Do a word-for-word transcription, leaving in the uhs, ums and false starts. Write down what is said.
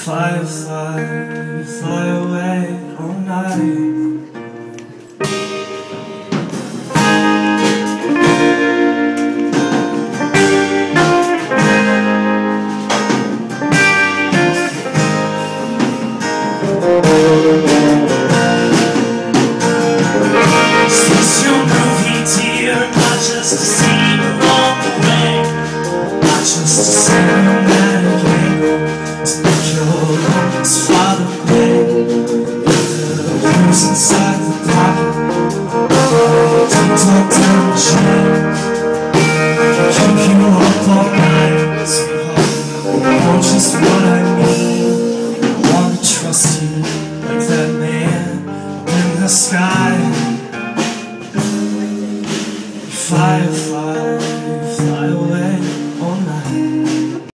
Firefly, you fly away all night. Is your movie, dear, not just to see along the way, not just to see a magic angle to make your lungs father play. The blues inside the pocket, deep tucked down the chains, keep you up all night, sweetheart. You know just what I mean. I wanna trust you like that man in the sky. Firefly, fly away all night.